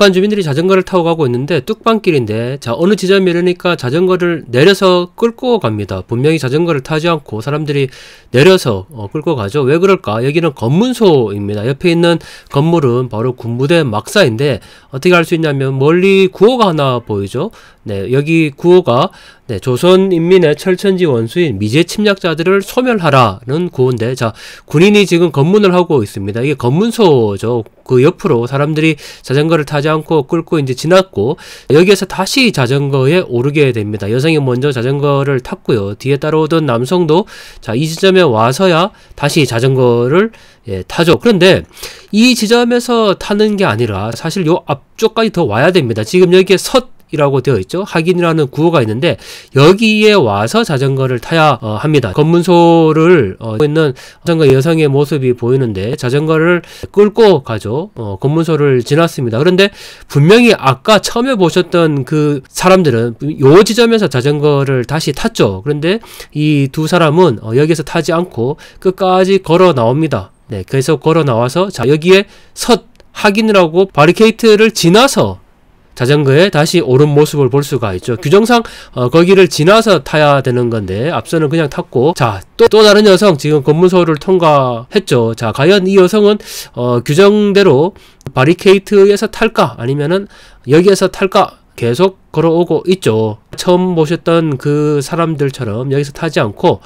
일반 주민들이 자전거를 타고 가고 있는데 뚝방길인데 자 어느 지점에 이르니까 자전거를 내려서 끌고 갑니다. 분명히 자전거를 타지 않고 사람들이 내려서 끌고 가죠. 왜 그럴까? 여기는 검문소입니다. 옆에 있는 건물은 바로 군부대 막사인데 어떻게 알 수 있냐면 멀리 구호가 하나 보이죠. 네, 여기 구호가 네, 조선인민의 철천지 원수인 미제 침략자들을 소멸하라는 구호인데 자 군인이 지금 검문을 하고 있습니다. 이게 검문소죠. 그 옆으로 사람들이 자전거를 타지 않고 끌고 이제 지났고 여기에서 다시 자전거에 오르게 됩니다. 여성이 먼저 자전거를 탔고요. 뒤에 따라오던 남성도 자 이 지점에 와서야 다시 자전거를 타죠. 그런데 이 지점에서 타는 게 아니라 사실 요 앞쪽까지 더 와야 됩니다. 지금 여기에 이라고 되어 있죠. 확인이라는 구호가 있는데 여기에 와서 자전거를 타야 합니다. 검문소를 있는 자전거 여성의 모습이 보이는데 자전거를 끌고 가죠. 검문소를 지났습니다. 그런데 분명히 아까 처음에 보셨던 그 사람들은 요 지점에서 자전거를 다시 탔죠. 그런데 이 두 사람은 여기서 타지 않고 끝까지 걸어 나옵니다. 네, 계속 걸어 나와서 자 여기에 확인을 하고 바리케이트를 지나서 자전거에 다시 오른 모습을 볼 수가 있죠. 규정상 거기를 지나서 타야 되는 건데 앞서는 그냥 탔고 자 또 다른 여성 지금 검문소를 통과했죠. 자 과연 이 여성은 규정대로 바리케이트에서 탈까 아니면은 여기에서 탈까 계속 걸어오고 있죠. 처음 보셨던 그 사람들처럼 여기서 타지 않고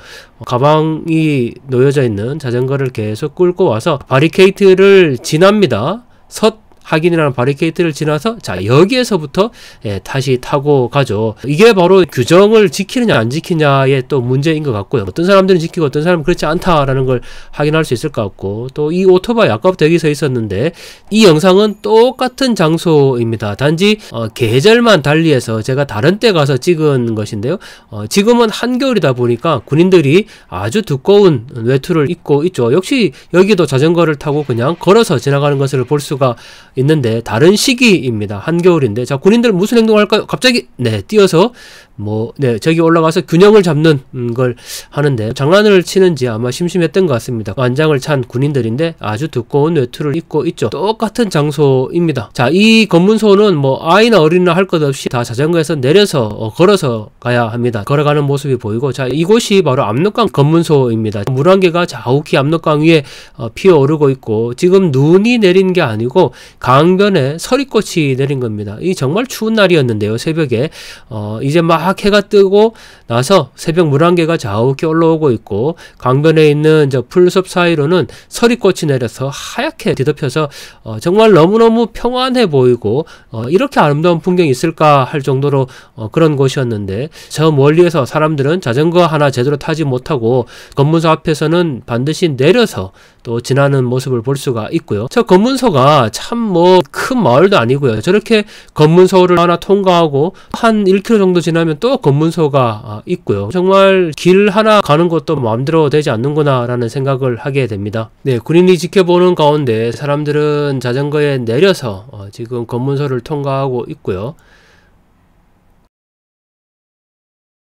가방이 놓여져 있는 자전거를 계속 끌고 와서 바리케이트를 지납니다. 확인이라는 바리케이트를 지나서 자 여기에서부터 다시 타고 가죠. 이게 바로 규정을 지키느냐 안 지키냐의 또 문제인 것 같고요. 어떤 사람들은 지키고 어떤 사람은 그렇지 않다라는 걸 확인할 수 있을 것 같고 또 이 오토바이 아까부터 여기 서 있었는데 이 영상은 똑같은 장소입니다. 단지 계절만 달리해서 제가 다른 때 가서 찍은 것인데요. 지금은 한겨울이다 보니까 군인들이 아주 두꺼운 외투를 입고 있죠. 역시 여기도 자전거를 타고 그냥 걸어서 지나가는 것을 볼 수가 있는데 다른 시기입니다. 한겨울인데 자 군인들 무슨 행동을 할까요? 갑자기 뛰어서 저기 올라가서 균형을 잡는 걸 하는데 장난을 치는지 아마 심심했던 것 같습니다. 완장을 찬 군인들인데 아주 두꺼운 외투를 입고 있죠. 똑같은 장소입니다. 자, 이 검문소는 아이나 어린이나 할 것 없이 다 자전거에서 내려서 걸어서 가야 합니다. 걸어가는 모습이 보이고 자 이곳이 바로 압록강 검문소입니다. 물 한 개가 자욱히 압록강 위에 피어오르고 있고 지금 눈이 내린 게 아니고 강변에 서리꽃이 내린 겁니다. 이 정말 추운 날이었는데요. 새벽에 이제 막 해가 뜨고 나서 새벽 물 한 개가 자욱히 올라오고 있고 강변에 있는 저 풀숲 사이로는 서리꽃이 내려서 하얗게 뒤덮여서 정말 너무너무 평안해 보이고 이렇게 아름다운 풍경이 있을까 할 정도로 그런 곳이었는데 저 멀리에서 사람들은 자전거 하나 제대로 타지 못하고 검문소 앞에서는 반드시 내려서 또 지나는 모습을 볼 수가 있고요. 저 검문소가 참 큰 마을도 아니고요. 저렇게 검문소를 하나 통과하고 한 1km 정도 지나면 또 검문소가 있고요. 정말 길 하나 가는 것도 마음대로 되지 않는구나 라는 생각을 하게 됩니다. 네, 군인이 지켜보는 가운데 사람들은 자전거에 내려서 지금 검문소를 통과하고 있고요.